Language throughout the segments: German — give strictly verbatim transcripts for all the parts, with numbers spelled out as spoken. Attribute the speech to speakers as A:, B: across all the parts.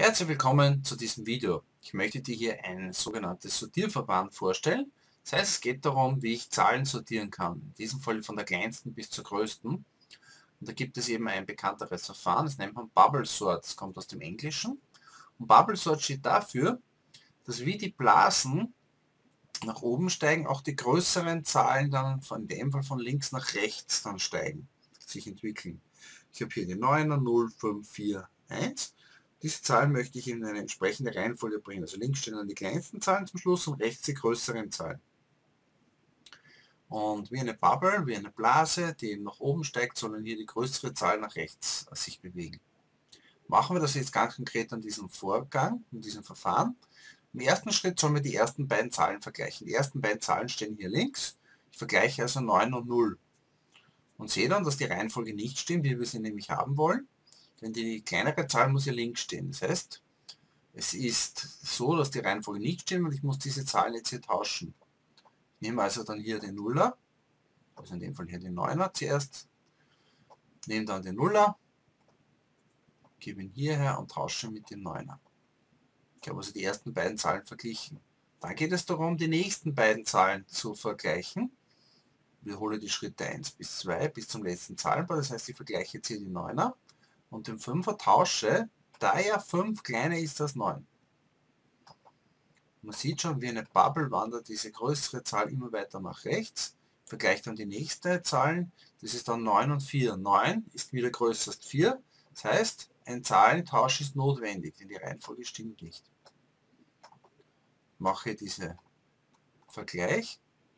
A: Herzlich willkommen zu diesem Video. Ich möchte dir hier ein sogenanntes Sortierverfahren vorstellen. Das heißt, es geht darum, wie ich Zahlen sortieren kann. In diesem Fall von der kleinsten bis zur größten. Und da gibt es eben ein bekannteres Verfahren, das nennt man Bubble Sort. Das kommt aus dem Englischen. Und Bubble Sort steht dafür, dass wie die Blasen nach oben steigen, auch die größeren Zahlen dann von in dem Fall von links nach rechts dann steigen, sich entwickeln. Ich habe hier die neuner, null, fünf, vier, eins. Diese Zahlen möchte ich in eine entsprechende Reihenfolge bringen. Also links stehen dann die kleinsten Zahlen zum Schluss und rechts die größeren Zahlen. Und wie eine Bubble, wie eine Blase, die eben nach oben steigt, sollen hier die größere Zahl nach rechts sich bewegen. Machen wir das jetzt ganz konkret an diesem Vorgang, in diesem Verfahren. Im ersten Schritt sollen wir die ersten beiden Zahlen vergleichen. Die ersten beiden Zahlen stehen hier links. Ich vergleiche also neun und null. Und sehe dann, dass die Reihenfolge nicht stimmt, wie wir sie nämlich haben wollen. Denn die kleinere Zahl muss hier links stehen. Das heißt, es ist so, dass die Reihenfolge nicht stimmt und ich muss diese Zahlen jetzt hier tauschen. Ich nehme also dann hier den Nuller, also in dem Fall hier den Neuner zuerst, nehme dann den Nuller, gebe ihn hierher und tausche mit dem Neuner. Ich habe also die ersten beiden Zahlen verglichen. Dann geht es darum, die nächsten beiden Zahlen zu vergleichen. Ich wiederhole die Schritte eins bis zwei bis zum letzten Zahlenpaar. Das heißt, ich vergleiche jetzt hier die Neuner und den Fünfer tausche, da ja fünf kleiner ist als neun. Man sieht schon, wie eine Bubble wandert diese größere Zahl immer weiter nach rechts. Vergleicht dann die nächste Zahlen, das ist dann neun und vier. neun ist wieder größer als vier. Das heißt, ein Zahlentausch ist notwendig, denn die Reihenfolge stimmt nicht. Mache diesen Vergleich.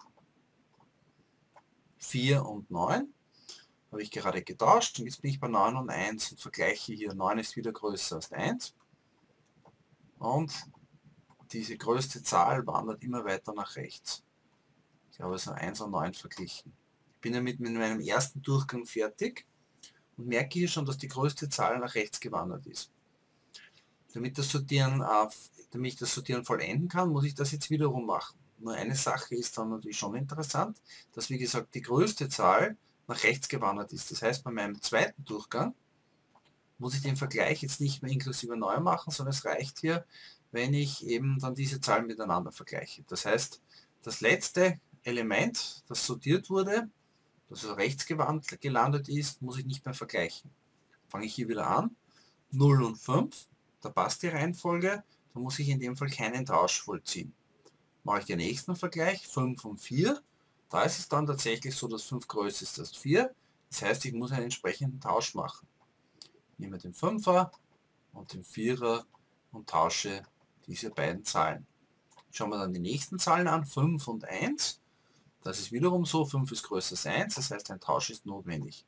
A: vier und neun habe ich gerade getauscht und jetzt bin ich bei neun und eins und vergleiche hier. neun ist wieder größer als eins und diese größte Zahl wandert immer weiter nach rechts. Ich habe also eins und neun verglichen. Ich bin damit mit meinem ersten Durchgang fertig und merke hier schon, dass die größte Zahl nach rechts gewandert ist. Damit das Sortieren, äh, damit ich das Sortieren vollenden kann, muss ich das jetzt wiederum machen. Nur eine Sache ist dann natürlich schon interessant, dass wie gesagt die größte Zahl nach rechts gewandert ist. Das heißt, bei meinem zweiten Durchgang muss ich den Vergleich jetzt nicht mehr inklusive neu machen, sondern es reicht hier, wenn ich eben dann diese Zahlen miteinander vergleiche. Das heißt, das letzte Element, das sortiert wurde, das also rechts gewandert, gelandet ist, muss ich nicht mehr vergleichen. Fange ich hier wieder an, null und fünf, da passt die Reihenfolge, da muss ich in dem Fall keinen Tausch vollziehen. Mache ich den nächsten Vergleich, fünf und vier, da ist es dann tatsächlich so, dass fünf größer ist als vier, das heißt, ich muss einen entsprechenden Tausch machen. Ich nehme den Fünfer und den Vierer und tausche diese beiden Zahlen. Schauen wir dann die nächsten Zahlen an, fünf und eins, das ist wiederum so, fünf ist größer als eins, das heißt, ein Tausch ist notwendig.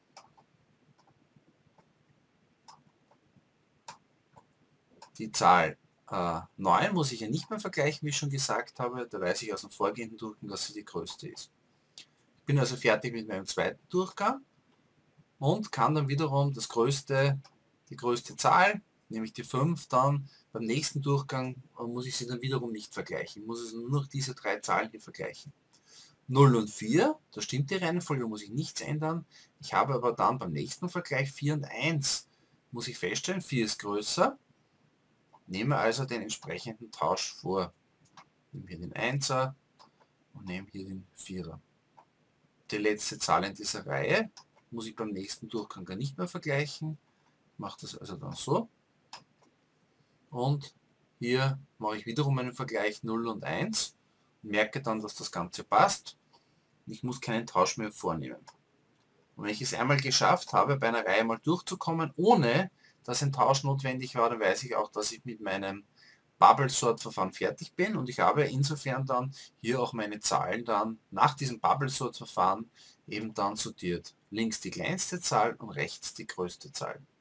A: Die Zahl äh, neun muss ich ja nicht mehr vergleichen, wie ich schon gesagt habe. Da weiß ich aus dem vorgehenden Durchgang, dass sie die größte ist. Ich bin also fertig mit meinem zweiten Durchgang und kann dann wiederum das größte, die größte Zahl, nämlich die fünf, dann beim nächsten Durchgang muss ich sie dann wiederum nicht vergleichen. Ich muss also nur noch diese drei Zahlen hier vergleichen. null und vier, da stimmt die Reihenfolge, muss ich nichts ändern. Ich habe aber dann beim nächsten Vergleich vier und eins, muss ich feststellen, vier ist größer. Nehme also den entsprechenden Tausch vor. Nehme hier den Einser und nehme hier den Vierer. Die letzte Zahl in dieser Reihe muss ich beim nächsten Durchgang gar nicht mehr vergleichen. Ich mache das also dann so. Und hier mache ich wiederum einen Vergleich null und eins. Und merke dann, dass das Ganze passt. Ich muss keinen Tausch mehr vornehmen. Und wenn ich es einmal geschafft habe, bei einer Reihe mal durchzukommen, ohne dass ein Tausch notwendig war, dann weiß ich auch, dass ich mit meinem Bubble-Sort-Verfahren fertig bin und ich habe insofern dann hier auch meine Zahlen dann nach diesem Bubble-Sort-Verfahren eben dann sortiert. Links die kleinste Zahl und rechts die größte Zahl.